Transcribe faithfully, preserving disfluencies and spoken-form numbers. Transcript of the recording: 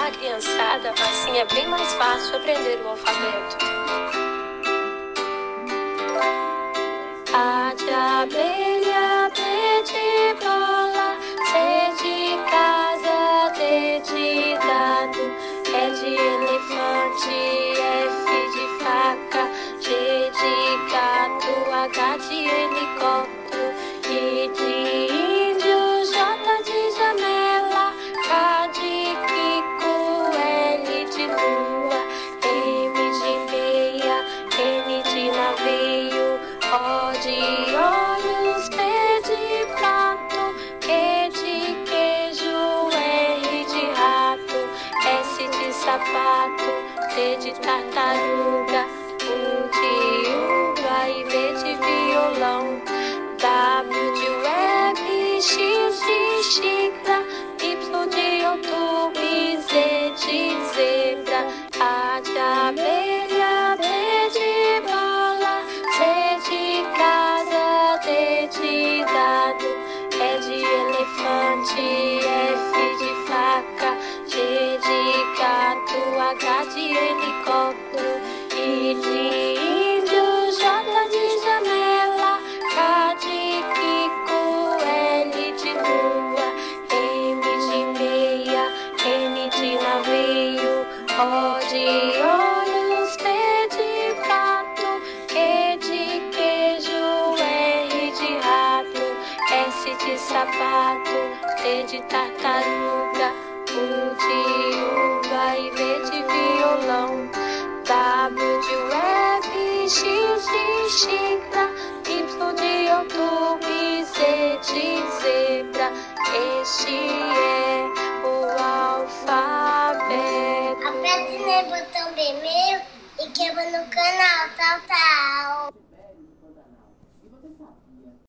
Olá, criançada, assim é bem mais fácil aprender o alfabeto. A de abelha, B de bola, C de casa, D de dado, E de elefante, F de faca, G de gato, H de helicóptero, I de índio, J de janela, K de Kiko, L de lua, M de meia, N de navio, O de olhos, P de prato, Q de queijo, R de rato, S de sapato, T de tartaruga, U de uva e V de violão, W de web, X de xícara, Y de outubro, Z de zebra, A de abelha, B de bola, C de casa, D de dado, E de elefante, F de faca, G de gato, H de helicóptero, I de índio, J de janela, K de Kiko, L de lua, M de meia, N de navio, O de olhos, P de prato, Q de queijo, R de rato, S de sapato, T de tartaruga, U de uva e V de violão, W de web, X de xícara, Y de outubro, Z de zebra. Este é o alfabeto. Aperte no botão vermelho e quebra no canal. Tchau, tchau.